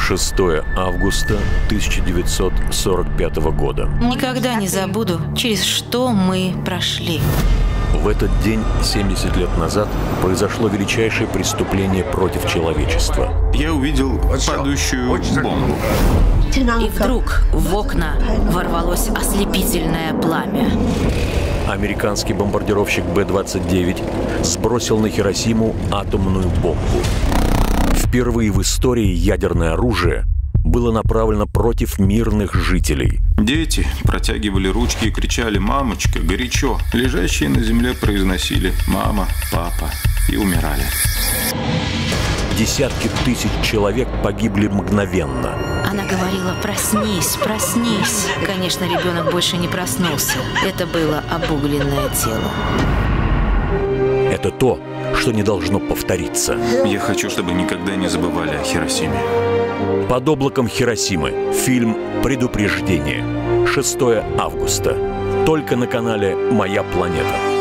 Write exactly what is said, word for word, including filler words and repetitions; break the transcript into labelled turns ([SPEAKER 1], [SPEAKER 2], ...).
[SPEAKER 1] шестое августа тысяча девятьсот сорок пятого года.
[SPEAKER 2] Никогда не забуду, через что мы прошли.
[SPEAKER 1] В этот день, семьдесят лет назад, произошло величайшее преступление против человечества.
[SPEAKER 3] Я увидел падающую бомбу.
[SPEAKER 2] И вдруг в окна ворвалось ослепительное пламя.
[SPEAKER 1] Американский бомбардировщик Бэ двадцать девять сбросил на Хиросиму атомную бомбу. Впервые в истории ядерное оружие было направлено против мирных жителей.
[SPEAKER 3] Дети протягивали ручки и кричали «мамочка», горячо. Лежащие на земле произносили «мама», «папа» и умирали.
[SPEAKER 1] Десятки тысяч человек погибли мгновенно.
[SPEAKER 2] Она говорила: проснись, проснись. Конечно, ребенок больше не проснулся. Это было обугленное тело.
[SPEAKER 1] Это то, что не должно повториться.
[SPEAKER 3] Я хочу, чтобы никогда не забывали о Хиросиме.
[SPEAKER 1] «Под облаком Хиросимы» фильм «Предупреждение». шестое августа. Только на канале «Моя планета».